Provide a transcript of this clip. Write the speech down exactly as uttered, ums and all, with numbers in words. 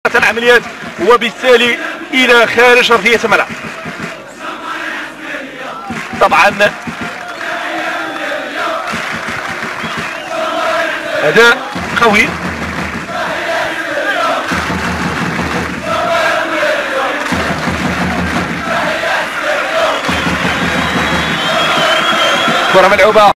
إدارة العمليات وبالتالي إلى خارج أرضية الملعب. طبعا أداء قوي. كرة ملعوبة